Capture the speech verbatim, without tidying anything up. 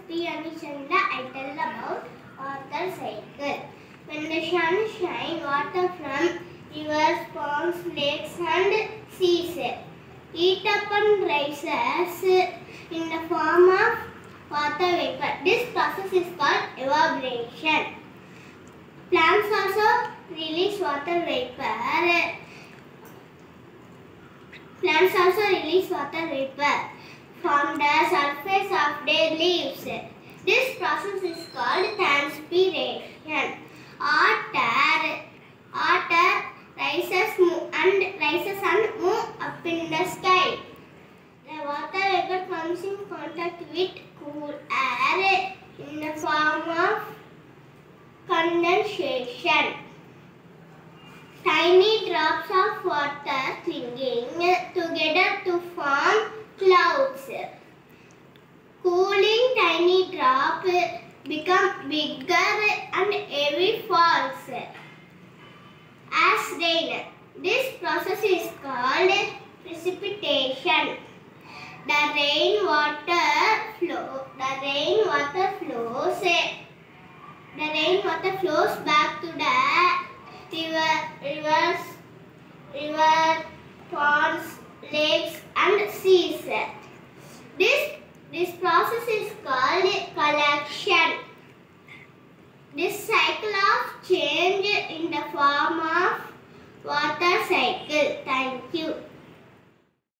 Shruti and Chanda, I tell about water cycle. When the sun shines, water from rivers, ponds, lakes and seas heat up and rises in the form of water vapor. This process is called evaporation. Plants also release water vapor. Plants also release water vapor from the surface of their leaves. This process is called transpiration. Water, water rises and rises and move up in the sky. The water vapor comes in contact with cool air in the form of condensation. Tiny drops of water clinging together to form clouds. Cooling tiny drop become bigger and heavy falls as rain. This process is called precipitation. The rain water flow. The rain water flows. The rain water flows back